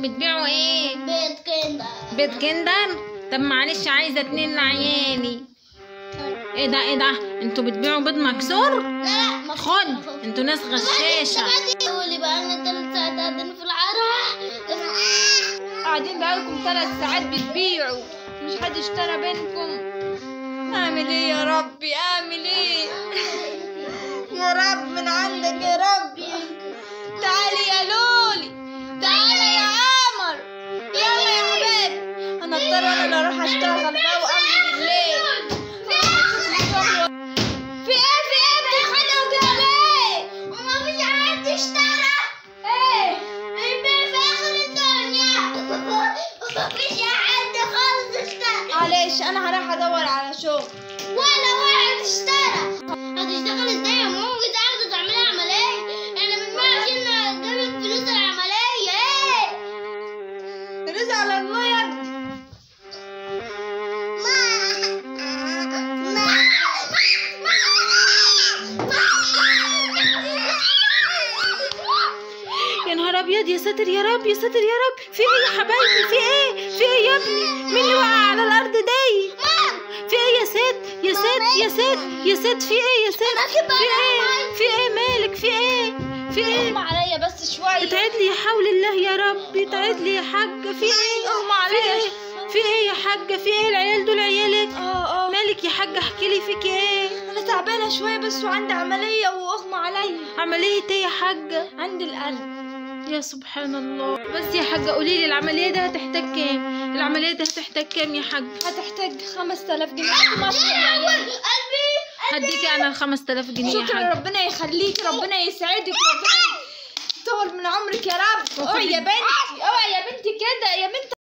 بتبيعوا ايه؟ بيض كندر. بيض كندر؟ طب معلش عايزه 2 لعيالي. ايه ده ايه ده؟ انتوا بتبيعوا بيض مكسور؟ لا خد، انتوا ناس غشاشه. قولي بقالنا 3 ساعات قاعدين في العرق. قاعدين بقالكم 3 ساعات بتبيعوا، مش حد اشترى بينكم. اعمل ايه يا ربي؟ اعمل ايه يا رب؟ من عندك يا ربي. تعالي يا لولي، تعالي يا قمر، يلا يا عباد. انا اضطر انا اللي اروح اشتغل بقى وامضي بالليل. في ايه بتتخانقوا كده ليه؟ ومفيش حد اشترى. ايه البيع في اخر الدنيا. ومفيش حد خالص اشترى. معلش انا هروح ادور على شغل. ولا واحد اشترى. هتشتغل ازاي يا ماما؟ انت عاوزه تعملي عمليه؟ انا من بقى عشان اجيبلك فلوس العمليه. ايه؟ فلوس على الله يا ابني. يا نهار ابيض، يا ساتر يا رب، يا ساتر يا رب. في ايه يا حبايبي؟ في ايه؟ في ايه يا ابني؟ مين اللي وقع على الارض دي؟ في ايه يا ست؟ يا ست يا ست يا ست، في ايه يا ست؟ في ايه؟ في ايه مالك؟ في ايه؟ في ايه؟ اغمى عليا بس شويه. اتعد لي يا حول الله يا رب، اتعد لي يا حاجه. في ايه؟ اغمى عليا. في ايه يا حاجه؟ في ايه؟ العيال دول عيالك؟ اه مالك يا حاجه؟ احكي لي، فيك ايه؟ انا تعبانه شويه بس وعندي عمليه واغمى عليا. عمليه ايه يا حاجه؟ عندي القلب. يا سبحان الله. بس يا حاجه قولي لي، العمليه دي هتحتاج كام؟ العمليه دي هتحتاج كام يا حاجه؟ هتحتاج 5000 جنيه. ما شاء يا الله. قلبي. هديكي انا ال 5000 جنيه يا شكرا، حاجه. ربنا يخليك، ربنا يسعدك، ربنا يطول من عمرك يا رب. اوعي يا بنتي، اوعي يا بنتي كده يا بنتي.